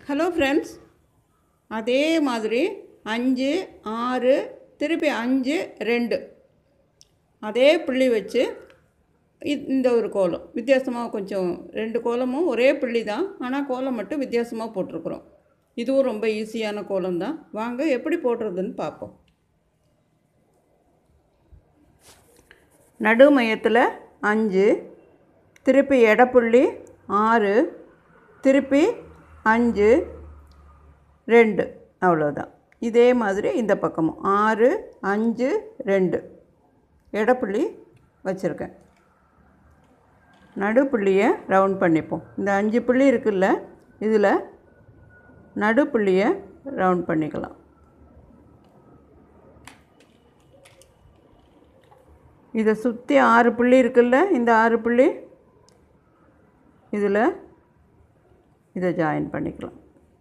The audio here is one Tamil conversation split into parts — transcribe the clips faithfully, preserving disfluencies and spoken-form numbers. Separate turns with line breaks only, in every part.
ஹலோ ஃப்ரெண்ட்ஸ், அதே மாதிரி அஞ்சு ஆறு திருப்பி அஞ்சு ரெண்டு அதே புள்ளி வச்சு இந்த ஒரு கோலம் வித்தியாசமாக, கொஞ்சம் ரெண்டு கோலமும் ஒரே புள்ளி தான், ஆனால் கோலம் மட்டும் வித்தியாசமாக போட்டிருக்குறோம். இதுவும் ரொம்ப ஈஸியான கோலம் தான். வாங்க எப்படி போடுறதுன்னு பார்ப்போம். நடு மையத்தில் அஞ்சு, திருப்பி எடப்புள்ளி ஆறு, திருப்பி அஞ்சு ரெண்டு, அவ்வளோதான். இதே மாதிரி இந்த பக்கமும் ஆறு அஞ்சு ரெண்டு எடப்புள்ளி வச்சுருக்கேன். நடுப்புள்ளியை ரவுண்ட் பண்ணிப்போம். இந்த அஞ்சு புள்ளி இருக்குல்ல, இதில் நடுப்புள்ளியை ரவுண்ட் பண்ணிக்கலாம். இதை சுற்றி ஆறு புள்ளி இருக்குல்ல, இந்த ஆறு புள்ளி இதில் இதை ஜாயின் பண்ணிக்கலாம்.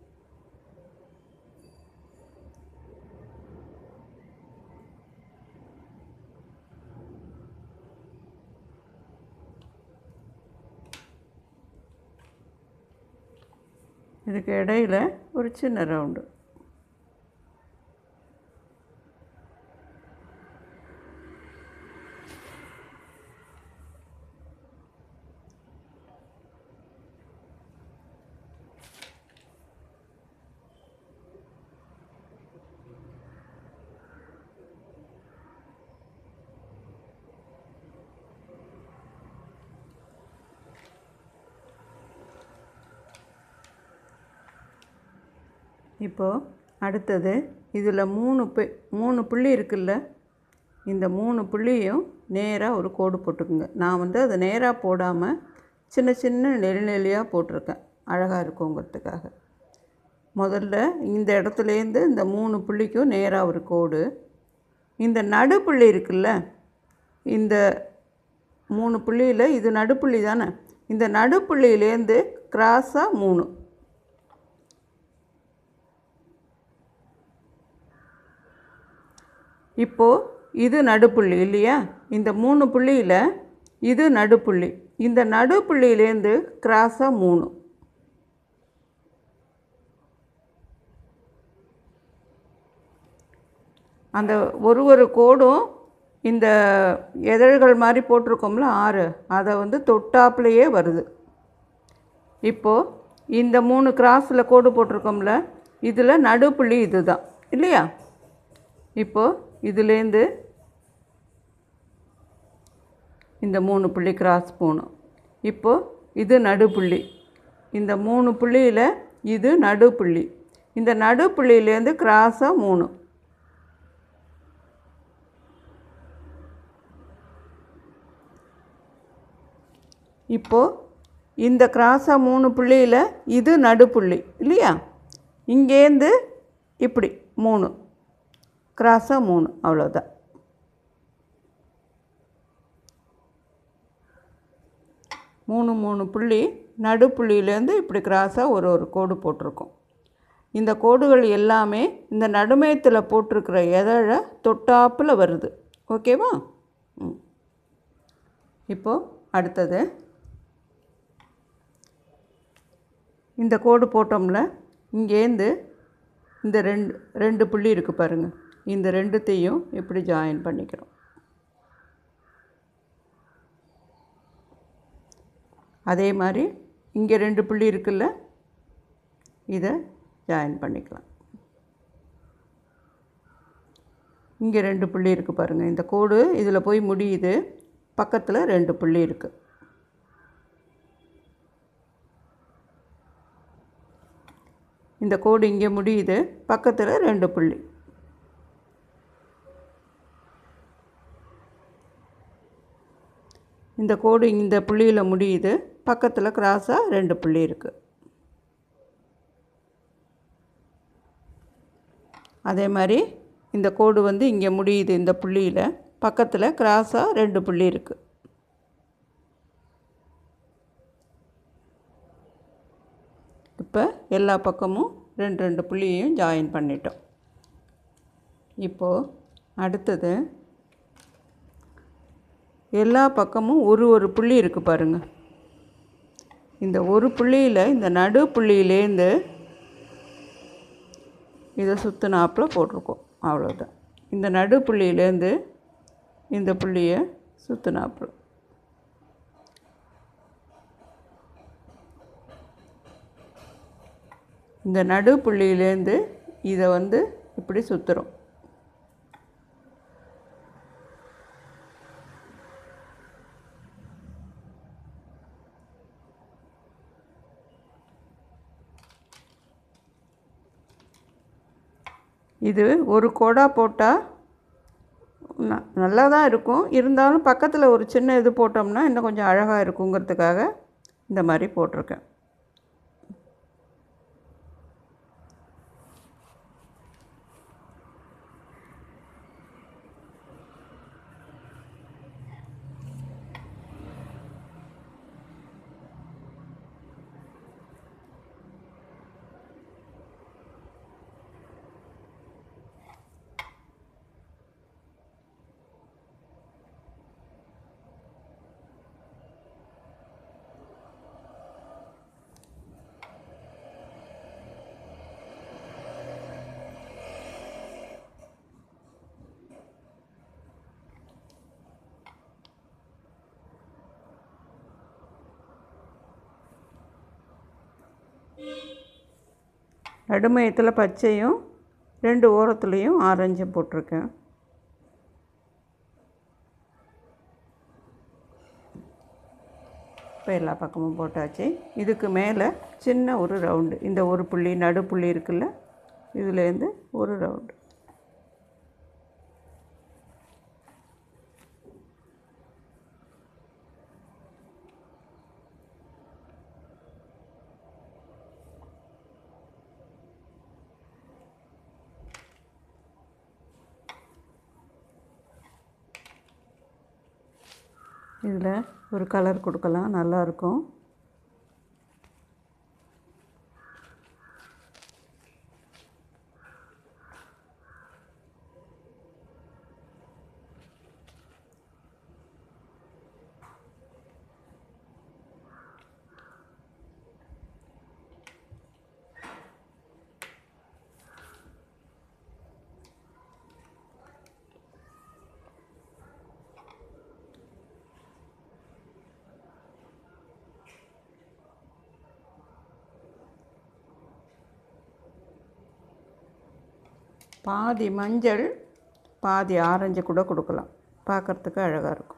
இதுக்கு இடையில் ஒரு சின்ன ரவுண்டு. இப்போது அடுத்தது இதில் மூணு பு மூணு புள்ளி இருக்குல்ல, இந்த மூணு புள்ளியும் நேராக ஒரு கோடு போட்டுக்குங்க. நான் வந்து அதை நேராக போடாமல் சின்ன சின்ன நெளி நெளியாக போட்டிருக்கேன், அழகாக இருக்குங்கிறதுக்காக. முதல்ல இந்த இடத்துலேருந்து இந்த மூணு புள்ளிக்கும் நேராக ஒரு கோடு. இந்த நடுப்புள்ளி இருக்குல்ல, இந்த மூணு புள்ளியில் இது நடுப்புள்ளி தானே, இந்த நடுப்புள்ளியிலேருந்து கிராஸாக மூணு. இப்போது இது நடுப்புள்ளி இல்லையா, இந்த மூணு புள்ளியில் இது நடுப்புள்ளி. இந்த நடுப்புள்ளியிலேருந்து கிராஸாக மூணு. அந்த ஒரு ஒரு கோடும் இந்த எதழ்கள் மாதிரி போட்டிருக்கோம்ல ஆறு, அதை வந்து தொட்டாப்புலையே வருது. இப்போது இந்த மூணு கிராஸில் கோடு போட்டிருக்கோம்ல, இதில் நடுப்புள்ளி இது தான் இல்லையா. இப்போது இதுலேருந்து இந்த மூணு புள்ளி கிராஸ் போகணும். இப்போது இது நடுப்புள்ளி, இந்த மூணு புள்ளியில் இது நடுப்புள்ளி, இந்த நடுப்புள்ளியிலேருந்து கிராஸாக மூணு. இப்போது இந்த கிராஸாக மூணு புள்ளியில் இது நடுப்புள்ளி இல்லையா, இங்கேருந்து இப்படி மூணு கிராஸாக மூணு, அவ்வளோதான். மூணு மூணு புள்ளி நடுப்புள்ளியிலேருந்து இப்படி கிராஸாக ஒரு ஒரு கோடு போட்டிருக்கோம். இந்த கோடுகள் எல்லாமே இந்த நடுமையத்தில் போட்டிருக்கிற எதழை தொட்டாப்பில் வருது. ஓகேவா? ம் இப்போது அடுத்தது இந்த கோடு போட்டோம்ல, இங்கேருந்து இந்த ரெண்டு ரெண்டு புள்ளி இருக்குது பாருங்கள், இந்த ரெண்டுத்தையும் இப்படி ஜாயின் பண்ணிக்கிறோம். அதே மாதிரி இங்கே ரெண்டு புள்ளி இருக்குல்ல, இதை ஜாயின் பண்ணிக்கலாம். இங்கே ரெண்டு புள்ளி இருக்குது பாருங்கள், இந்த கோடு இதில் போய் முடியுது, பக்கத்தில் ரெண்டு புள்ளி இருக்குது. இந்த கோடு இங்கே முடியுது, பக்கத்தில் ரெண்டு புள்ளி. இந்த கோடு இந்த புள்ளியில் முடியுது, பக்கத்தில் கிராஸாக ரெண்டு புள்ளி இருக்குது. அதே மாதிரி இந்த கோடு வந்து இங்கே முடியுது, இந்த புள்ளியில் பக்கத்தில் கிராஸாக ரெண்டு புள்ளி இருக்குது. இப்போ எல்லா பக்கமும் ரெண்டு ரெண்டு புள்ளியையும் ஜாயின் பண்ணிட்டோம். இப்போது அடுத்தது எல்லா பக்கமும் ஒரு ஒரு புள்ளி இருக்குது பாருங்கள். இந்த ஒரு புள்ளியில் இந்த நடு புள்ளியிலேருந்து இதை சுற்றினாப்பில் போட்டிருக்கோம். அவ்வளோதான். இந்த நடு புள்ளியிலேருந்து இந்த புள்ளியை சுற்றினாப்பில் இந்த நடு புள்ளியிலேருந்து இதை வந்து இப்படி சுற்றுறோம். இது ஒரு கோடாக போட்டால் ந நல்லா தான் இருக்கும். இருந்தாலும் பக்கத்தில் ஒரு சின்ன இது போட்டோம்னா இன்னும் கொஞ்சம் அழகாக இருக்குங்கிறதுக்காக இந்த மாதிரி போட்டிருக்கேன். நடுமையத்தில் பச்சையும் ரெண்டு ஓரத்துலேயும் ஆரஞ்சும் போட்டிருக்கேன். இப்போ எல்லா பக்கமும் போட்டாச்சு. இதுக்கு மேலே சின்ன ஒரு ரவுண்டு, இந்த ஒரு புள்ளி நடு புள்ளி இருக்குல்ல, இதுலேருந்து ஒரு ரவுண்டு. இதில் ஒரு கலர் கொடுக்கலாம், நல்லாயிருக்கும். பாதி மஞ்சள் பாதி ஆரஞ்சு கூட கொடுக்கலாம், பார்க்குறதுக்கு அழகாக இருக்கும்.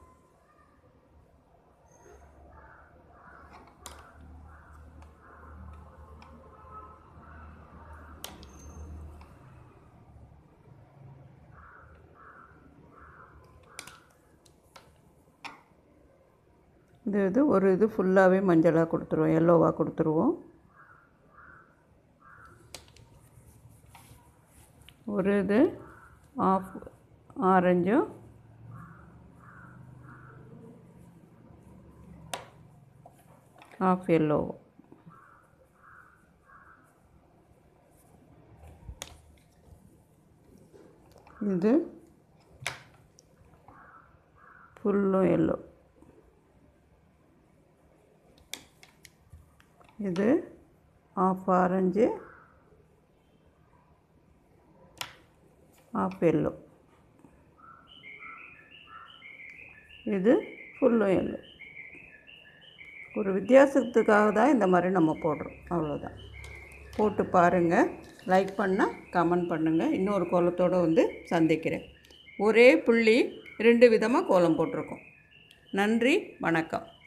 இது இது ஒரு இது ஃபுல்லாகவே மஞ்சளாக கொடுத்துருவோம், எல்லோவாக கொடுத்துருவோம். ஒரு இது ஆஃப் ஆரஞ்சும் ஆஃப் எல்லோவும். இது ஃபுல்லும் எல்லோ. இது ஆஃப் ஆரஞ்சு ஆஃப் எல்லோ. இது ஃபுல்லும் எல்லோ. ஒரு வித்தியாசத்துக்காக தான் இந்த மாதிரி நம்ம போடுறோம், அவ்வளோதான். போட்டு பாருங்கள், லைக் பண்ணால் கமெண்ட் பண்ணுங்கள். இன்னொரு கோலத்தோடு வந்து சந்திக்கிறேன். ஒரே புள்ளி ரெண்டு விதமாக கோலம் போட்டிருக்கோம். நன்றி, வணக்கம்.